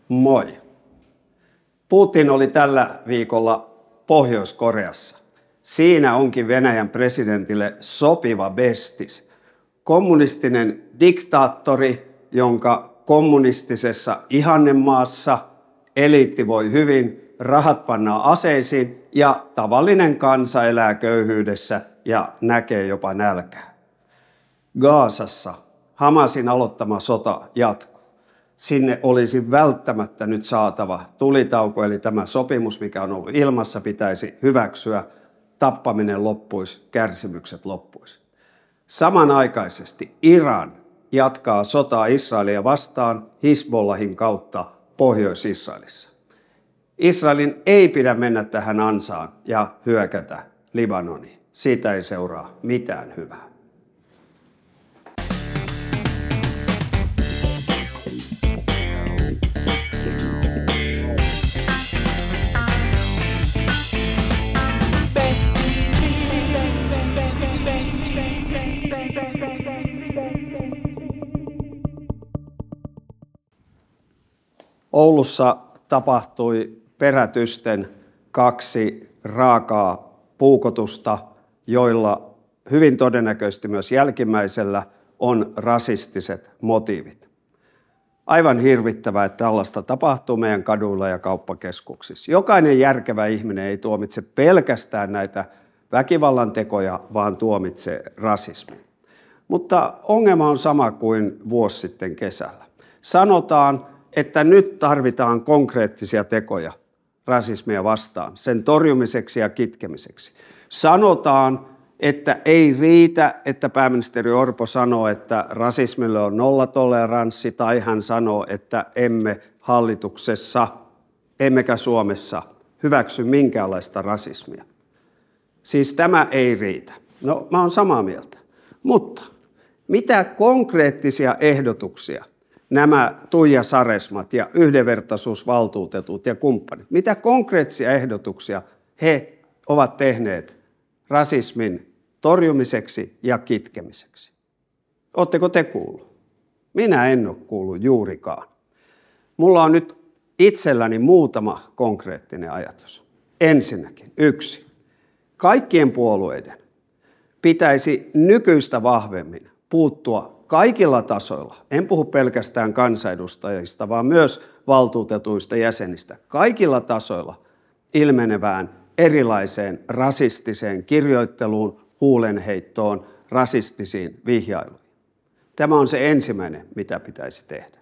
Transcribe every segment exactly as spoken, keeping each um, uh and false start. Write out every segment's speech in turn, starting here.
Moi. Putin oli tällä viikolla Pohjois-Koreassa. Siinä onkin Venäjän presidentille sopiva bestis. Kommunistinen diktaattori, jonka kommunistisessa ihannemaassa eliitti voi hyvin, rahat pannaan aseisiin ja tavallinen kansa elää köyhyydessä ja näkee jopa nälkää. Gazassa Hamasin aloittama sota jatkuu. Sinne olisi välttämättä nyt saatava tulitauko, eli tämä sopimus, mikä on ollut ilmassa, pitäisi hyväksyä. Tappaminen loppuisi, kärsimykset loppuisi. Samanaikaisesti Iran jatkaa sotaa Israelia vastaan Hizbollahin kautta Pohjois-Israelissa. Israelin ei pidä mennä tähän ansaan ja hyökätä Libanoniin. Siitä ei seuraa mitään hyvää. Oulussa tapahtui perätysten kaksi raakaa puukotusta, joilla hyvin todennäköisesti myös jälkimmäisellä on rasistiset motiivit. Aivan hirvittävää, että tällaista tapahtuu meidän kaduilla ja kauppakeskuksissa. Jokainen järkevä ihminen ei tuomitse pelkästään näitä väkivallan tekoja, vaan tuomitsee rasismin. Mutta ongelma on sama kuin vuosi sitten kesällä. Sanotaan, että nyt tarvitaan konkreettisia tekoja rasismia vastaan, sen torjumiseksi ja kitkemiseksi. Sanotaan, että ei riitä, että pääministeri Orpo sanoo, että rasismille on nollatoleranssi, tai hän sanoo, että emme hallituksessa, emmekä Suomessa hyväksy minkäänlaista rasismia. Siis tämä ei riitä. No, mä oon samaa mieltä. Mutta mitä konkreettisia ehdotuksia nämä Tuija Saresmat ja yhdenvertaisuusvaltuutetut ja kumppanit, mitä konkreettisia ehdotuksia he ovat tehneet rasismin torjumiseksi ja kitkemiseksi? Oletteko te kuullut? Minä en ole kuullut juurikaan. Mulla on nyt itselläni muutama konkreettinen ajatus. Ensinnäkin, yksi. Kaikkien puolueiden pitäisi nykyistä vahvemmin puuttua kaikilla tasoilla, en puhu pelkästään kansanedustajista, vaan myös valtuutetuista jäsenistä, kaikilla tasoilla ilmenevään erilaiseen rasistiseen kirjoitteluun, huulenheittoon, rasistisiin vihjailuihin. Tämä on se ensimmäinen, mitä pitäisi tehdä.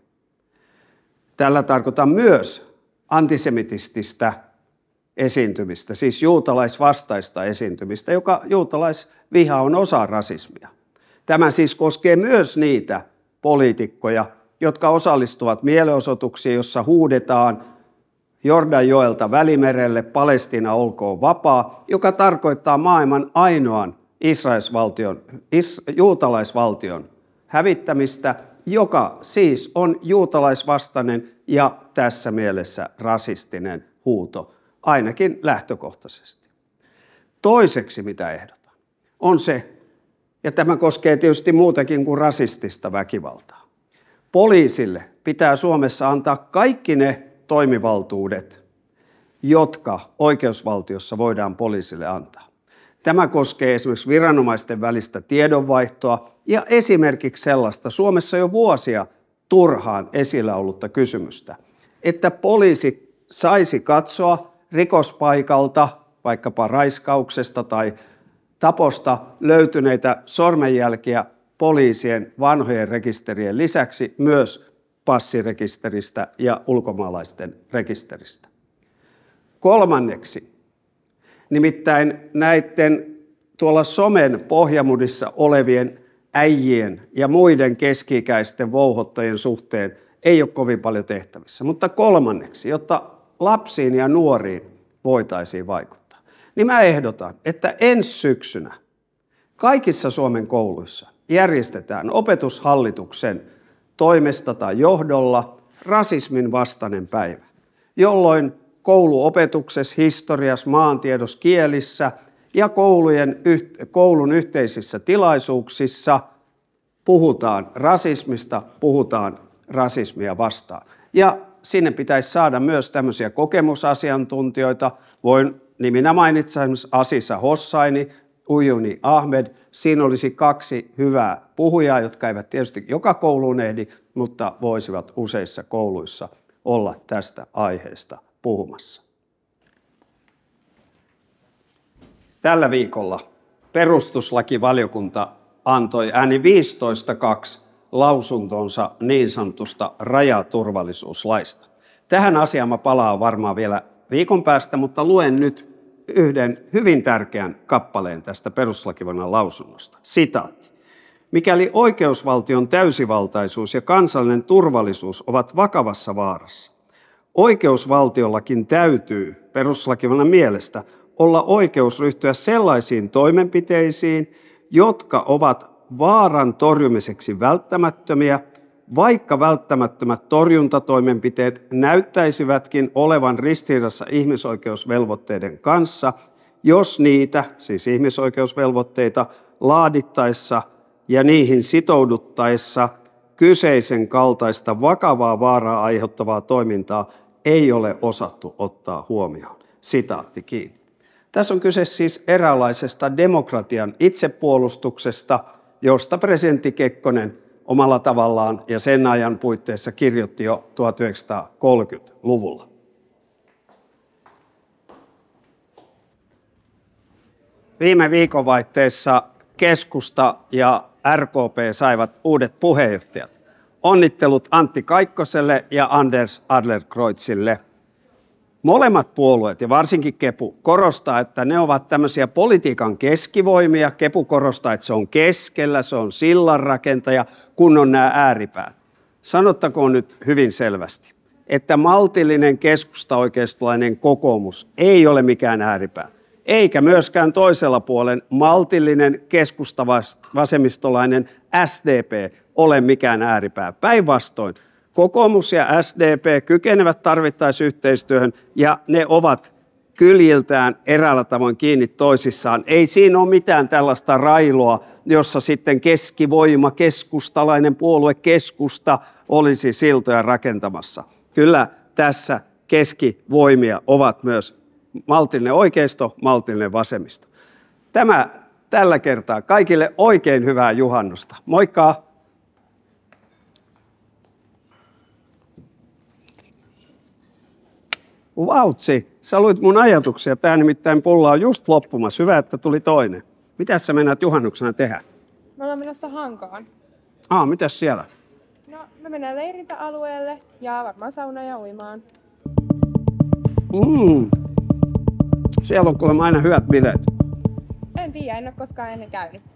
Tällä tarkoitan myös antisemitististä esiintymistä, siis juutalaisvastaista esiintymistä, joka juutalaisviha on osa rasismia. Tämä siis koskee myös niitä poliitikkoja, jotka osallistuvat mielenosoituksiin, jossa huudetaan Jordanjoelta Välimerelle, Palestiina olkoon vapaa, joka tarkoittaa maailman ainoan Israelsvaltion, is, juutalaisvaltion hävittämistä, joka siis on juutalaisvastainen ja tässä mielessä rasistinen huuto, ainakin lähtökohtaisesti. Toiseksi, mitä ehdotan, on se, ja tämä koskee tietysti muutakin kuin rasistista väkivaltaa. Poliisille pitää Suomessa antaa kaikki ne toimivaltuudet, jotka oikeusvaltiossa voidaan poliisille antaa. Tämä koskee esimerkiksi viranomaisten välistä tiedonvaihtoa ja esimerkiksi sellaista Suomessa jo vuosia turhaan esillä ollutta kysymystä, että poliisi saisi katsoa rikospaikalta, vaikkapa raiskauksesta tai taposta löytyneitä sormenjälkiä poliisien vanhojen rekisterien lisäksi myös passirekisteristä ja ulkomaalaisten rekisteristä. Kolmanneksi, nimittäin näiden tuolla somen pohjamudissa olevien äijien ja muiden keski-ikäisten vouhottajien suhteen ei ole kovin paljon tehtävissä. Mutta kolmanneksi, jotta lapsiin ja nuoriin voitaisiin vaikuttaa, niin mä ehdotan, että ensi syksynä kaikissa Suomen kouluissa järjestetään Opetushallituksen toimesta tai johdolla rasismin vastainen päivä, jolloin kouluopetuksessa, historiassa, maantiedossa, kielissä ja koulujen, koulun yhteisissä tilaisuuksissa puhutaan rasismista, puhutaan rasismia vastaan. Ja sinne pitäisi saada myös tämmöisiä kokemusasiantuntijoita. Voin niminä mainita esimerkiksi Aziza Hossaini, Ujuni Ahmed. Siinä olisi kaksi hyvää puhujaa, jotka eivät tietysti joka kouluun ehdi, mutta voisivat useissa kouluissa olla tästä aiheesta puhumassa. Tällä viikolla perustuslakivaliokunta antoi ääni viisitoista kaksi lausuntonsa niin sanotusta rajaturvallisuuslaista. Tähän asiaan mä palaan varmaan vielä viikon päästä, mutta luen nyt yhden hyvin tärkeän kappaleen tästä perustuslakivaliokunnan lausunnosta. Sitaatti. Mikäli oikeusvaltion täysivaltaisuus ja kansallinen turvallisuus ovat vakavassa vaarassa, oikeusvaltiollakin täytyy perustuslakivaliokunnan mielestä olla oikeus ryhtyä sellaisiin toimenpiteisiin, jotka ovat vaaran torjumiseksi välttämättömiä, vaikka välttämättömät torjuntatoimenpiteet näyttäisivätkin olevan ristiriidassa ihmisoikeusvelvoitteiden kanssa, jos niitä, siis ihmisoikeusvelvoitteita, laadittaessa ja niihin sitouduttaessa kyseisen kaltaista vakavaa vaaraa aiheuttavaa toimintaa ei ole osattu ottaa huomioon. Sitaatti kiinni. Tässä on kyse siis eräänlaisesta demokratian itsepuolustuksesta, josta presidentti Kekkonen omalla tavallaan ja sen ajan puitteissa kirjoitti jo tuhatyhdeksänsataakolmekymmentäluvulla. Viime viikonvaihteessa keskusta ja R K P saivat uudet puheenjohtajat. Onnittelut Antti Kaikkoselle ja Anders Adlercreutzille. Molemmat puolueet ja varsinkin Kepu korostaa, että ne ovat tämmöisiä politiikan keskivoimia. Kepu korostaa, että se on keskellä, se on sillanrakentaja, kun on nämä ääripäät. Sanottakoon nyt hyvin selvästi, että maltillinen keskustaoikeistolainen kokoomus ei ole mikään ääripää, eikä myöskään toisella puolen maltillinen keskustavasemmistolainen S D P ole mikään ääripää. Päinvastoin. Kokoomus ja S D P kykenevät tarvittaessa yhteistyöhön ja ne ovat kyljiltään eräällä tavoin kiinni toisissaan. Ei siinä ole mitään tällaista railoa, jossa sitten keskivoima, keskustalainen puolue, keskusta olisi siltoja rakentamassa. Kyllä tässä keskivoimia ovat myös maltillinen oikeisto, maltillinen vasemmisto. Tämä tällä kertaa kaikille oikein hyvää juhannusta. Moikka! Vautsi, sä luit mun ajatuksia. Tää nimittäin pulla on just loppumassa. Hyvä, että tuli toinen. Mitäs sä meinaat juhannuksena tehdä? Me ollaan menossa Hankaan. Aa, mitäs siellä? No, me mennään leirintäalueelle ja varmaan saunaan ja uimaan. Mm. Siellä on kuulemma aina hyvät bileet. En tiedä, en ole koskaan ennen käynyt.